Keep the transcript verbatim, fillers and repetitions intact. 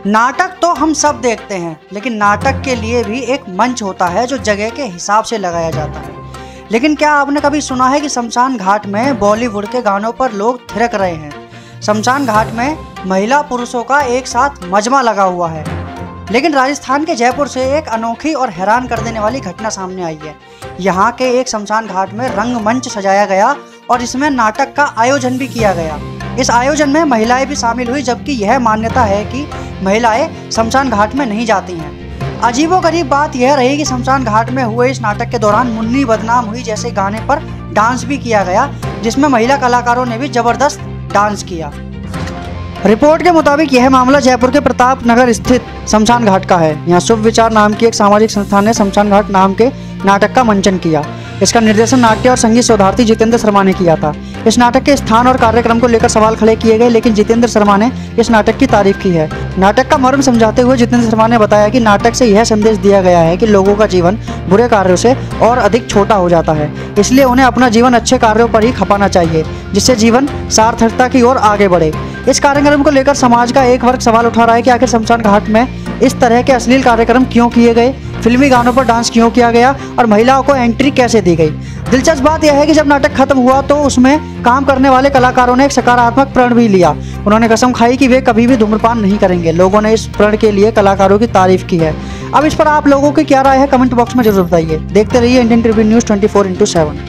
नाटक तो हम सब देखते हैं, लेकिन नाटक के लिए भी एक मंच होता है जो जगह के हिसाब से लगाया जाता है। लेकिन क्या आपने कभी सुना है कि शमशान घाट में बॉलीवुड के गानों पर लोग थिरक रहे हैं? शमशान घाट में महिला पुरुषों का एक साथ मजमा लगा हुआ है। लेकिन राजस्थान के जयपुर से एक अनोखी और हैरान कर देने वाली घटना सामने आई है। यहाँ के एक शमशान घाट में रंगमंच सजाया गया और इसमें नाटक का आयोजन भी किया गया। इस आयोजन में महिलाएं भी शामिल हुई, जबकि यह मान्यता है कि महिलाएं शमशान घाट में नहीं जाती हैं। अजीबोगरीब बात यह रही कि शमशान घाट में हुए इस नाटक के दौरान मुन्नी बदनाम हुई जैसे गाने पर डांस भी किया गया, जिसमें महिला कलाकारों ने भी जबरदस्त डांस किया। रिपोर्ट के मुताबिक यह मामला जयपुर के प्रताप नगर स्थित शमशान घाट का है। यहाँ शुभ विचार नाम की एक सामाजिक संस्था ने शमशान घाट नाम के नाटक का मंचन किया। इसका निर्देशन नाट्य और संगीत शोधार्थी जितेंद्र शर्मा ने किया था। इस नाटक के स्थान और कार्यक्रम को लेकर सवाल खड़े किए गए, लेकिन जितेंद्र शर्मा ने इस नाटक की तारीफ की है। नाटक का मर्म समझाते हुए जितेंद्र शर्मा ने बताया कि नाटक से यह संदेश दिया गया है कि लोगों का जीवन बुरे कार्यों से और अधिक छोटा हो जाता है, इसलिए उन्हें अपना जीवन अच्छे कार्यों पर ही खपाना चाहिए, जिससे जीवन सार्थकता की ओर आगे बढ़े। इस कार्यक्रम को लेकर समाज का एक वर्ग सवाल उठा रहा है कि आखिर शमशान घाट में इस तरह के अश्लील कार्यक्रम क्यों किए गए, फिल्मी गानों पर डांस क्यों किया गया और महिलाओं को एंट्री कैसे दी गई। दिलचस्प बात यह है कि जब नाटक खत्म हुआ तो उसमें काम करने वाले कलाकारों ने एक सकारात्मक प्रण भी लिया। उन्होंने कसम खाई कि वे कभी भी धूम्रपान नहीं करेंगे। लोगों ने इस प्रण के लिए कलाकारों की तारीफ की है। अब इस पर आप लोगों की क्या राय है, कमेंट बॉक्स में जरूर बताइए। देखते रहिए Indian Tribune news twenty four into seven.